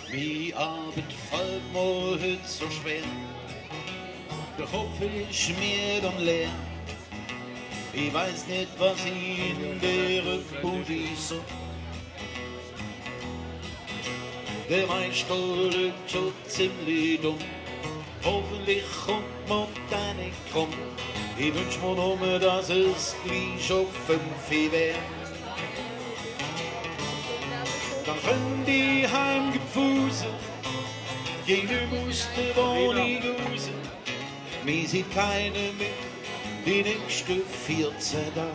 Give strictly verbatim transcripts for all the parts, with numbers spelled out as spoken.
Die Arbeit fällt mir heute so schwer, der Kopf ist mir dann leer. Ich weiß nicht, was ich in der Bude so. Der Meister ist schon ziemlich dumm, hoffentlich kommt man da nicht krumm. Ich wünsch mir nur, dass es gleich schon fünf wär. Dann können die heimgefusen, jeder muss die Wohnung raus. Mir sieht keiner mehr die nächsten vierzehn Tage.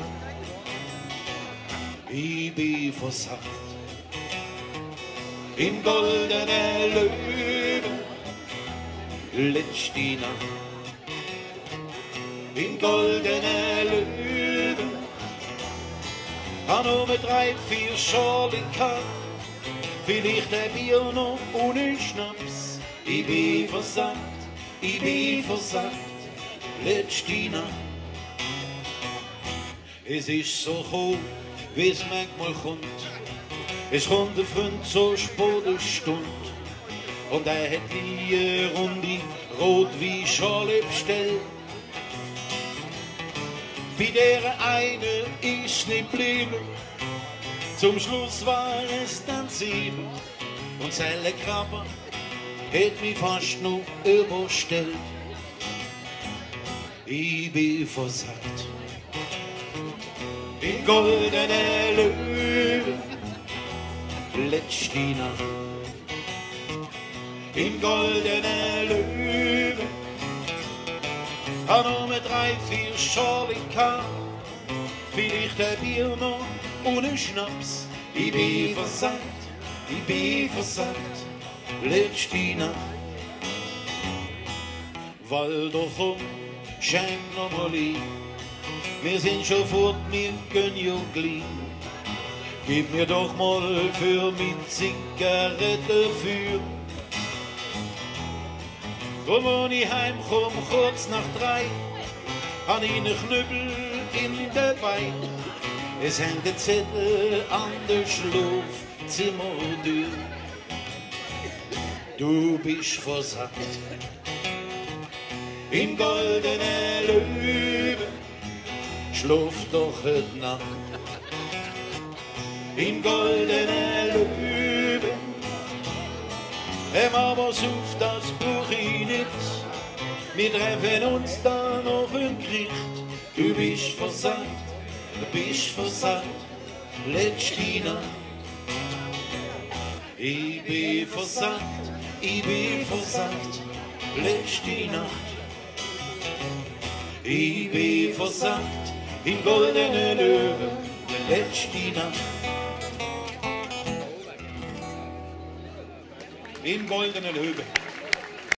Ich bin versagt im goldenen Löwen, letzte Nacht. Im goldenen Löwen, hab nur drei, vier Schalen gehabt. Vielleicht ein Bier noch ohne Schnaps. Ich bin versagt, ich bin versagt, letzte Nacht. Es ist so gekommen, wie es manchmal kommt. Es kommt ein Freund so spät eine Stunde und er hat die runde Rotweinschale bestellt. Bei der eine ist nicht geblieben, zum Schluss war es dann sieben und seine Krabbe hat mich fast noch überstellt. Ich bin versagt im goldenen Löwen, letzte Nacht. Im goldenen Löwen, hab nur mit drei, vier Schalen gehabt. Vielleicht ein Bier noch ohne Schnaps. Ich bin versagt, ich bin versagt, letzte Nacht. Waldo, komm, schenk noch mal ein. Wir sind schon fort, wir gehen ja gleich. Gib mir doch mal für mein Zigarette für. Und wenn ich heimkomm, kurz nach drei, hab ich einen Knüppel in der Bein. Es hängt ein Zettel an der Schlafzimmertür. Du bist versagt im goldenen Löwen, schlaf doch heute Nacht. Im goldenen Löwen, hey Mama, auf, das brauch ich nicht. Wir treffen uns dann auf dem Gericht. Du bist versagt, du bist versagt, letzte Nacht. Ich bin versagt, ich bin versagt, letzte Nacht. Ich bin versagt im goldenen Löwen, letzte Nacht. Im goldenen Löwen.